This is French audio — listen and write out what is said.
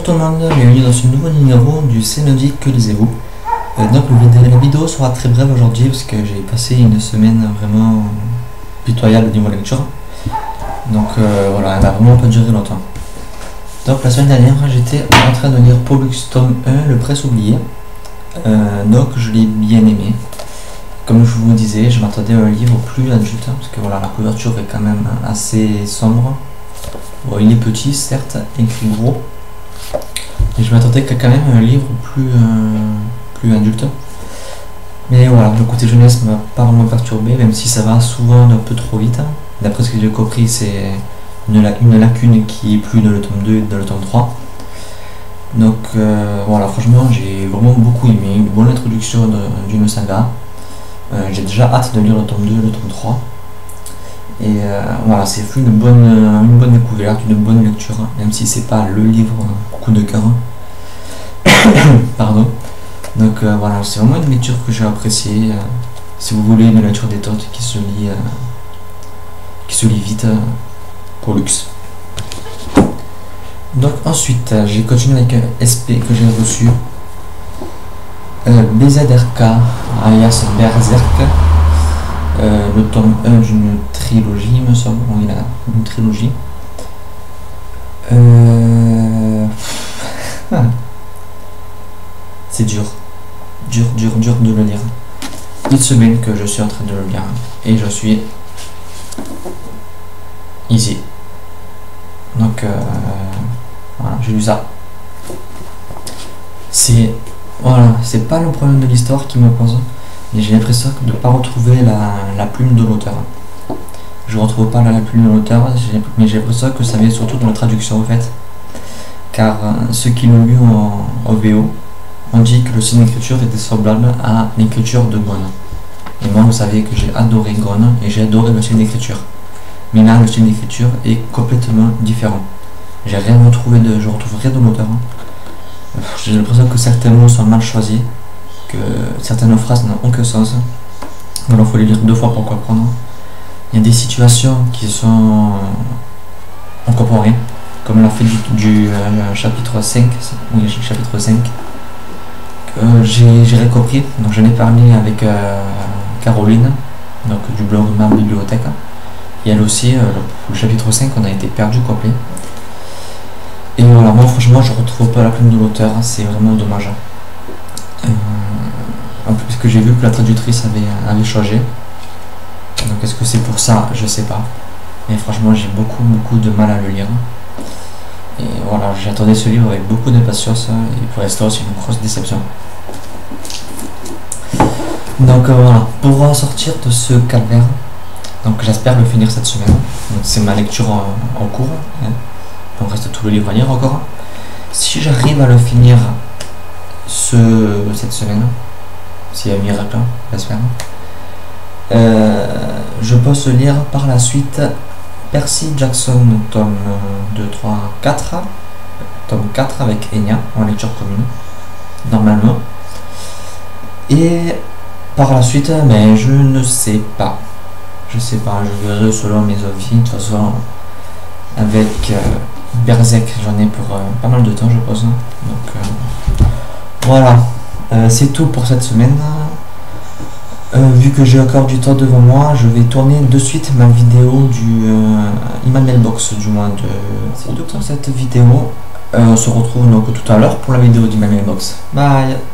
Bonjour tout le monde, bienvenue dans ce nouveau numéro du C'est lundi, que lisez-vous. Donc la vidéo sera très brève aujourd'hui parce que j'ai passé une semaine vraiment pitoyable au niveau lecture. Donc voilà, elle va vraiment pas durer longtemps. Donc la semaine dernière, j'étais en train de lire Pollux tome 1, Le Presse oublié. Donc je l'ai bien aimé. Comme je vous disais, je m'attendais à un livre plus adulte parce que voilà, la couverture est quand même assez sombre. Bon, il est petit, certes, écrit gros. Et je m'attendais qu'à quand même un livre plus adulte. Mais voilà, le côté jeunesse m'a pas vraiment perturbé, même si ça va souvent un peu trop vite. D'après ce que j'ai compris, c'est une lacune qui est plus dans le tome 2 et dans le tome 3. Donc voilà, franchement, j'ai vraiment beaucoup aimé. Une bonne introduction d'une saga. J'ai déjà hâte de lire le tome 2 et le tome 3. Et voilà, c'est une bonne découverte, une bonne lecture, même si c'est pas le livre coup de cœur. Pardon. Donc voilà, c'est vraiment une lecture que j'ai appréciée. Si vous voulez une lecture détente qui se lit vite, Pollux. Donc ensuite, j'ai continué avec un SP que j'ai reçu. BZRK, alias Berserk. Le tome 1 d'une trilogie, il me semble. Oui, il a une trilogie. C'est dur de le lire. Une semaine que je suis en train de le lire et je suis ici. Donc voilà, j'ai lu ça. C'est pas le problème de l'histoire qui me pose. Et j'ai l'impression de ne pas retrouver la plume de l'auteur. Je ne retrouve pas la plume de l'auteur, mais j'ai l'impression que ça vient surtout dans la traduction en fait. Car ceux qui l'ont lu en VO ont dit que le style d'écriture était semblable à l'écriture de Gon. Et moi, vous savez que j'ai adoré Gon et j'ai adoré le style d'écriture. Mais là, le style d'écriture est complètement différent. J'ai rien retrouvé je retrouve rien de l'auteur. J'ai l'impression que certains mots sont mal choisis. Que certaines phrases n'ont aucun sens. Alors il faut les lire deux fois pour comprendre. Il y a des situations qui sont incorporées, comme la fait du chapitre 5. Oui, chapitre 5. J'ai compris. Donc j'en ai parlé avec Caroline, donc du blog Ma Bibliothèque. Et elle aussi, le chapitre 5, on a été perdu complet. Et voilà, moi franchement, je retrouve pas la plume de l'auteur. C'est vraiment dommage. En plus que j'ai vu que la traductrice avait changé. Donc est-ce que c'est pour ça? Je sais pas. Mais franchement j'ai beaucoup de mal à le lire. Et voilà, j'attendais ce livre avec beaucoup d'impatience et pour l'instant c'est une grosse déception. Donc voilà, pour en sortir de ce calvaire, donc j'espère le finir cette semaine. Donc c'est ma lecture en cours. Il me reste tout le livre à lire encore. Si j'arrive à le finir cette semaine, s'il y a un miracle, j'espère, je peux lire par la suite Percy Jackson tome 2, 3, 4, tome 4 avec Enya en lecture commune, normalement. Et par la suite, mais je ne sais pas. Je verrai selon mes envies. De toute façon, avec Berserk, j'en ai pour pas mal de temps, je pense. Donc voilà. C'est tout pour cette semaine. Vu que j'ai encore du temps devant moi, je vais tourner de suite ma vidéo du Emanuel Box du mois de... C'est tout pour cette vidéo. On se retrouve donc tout à l'heure pour la vidéo d'Emanuel Box. Bye.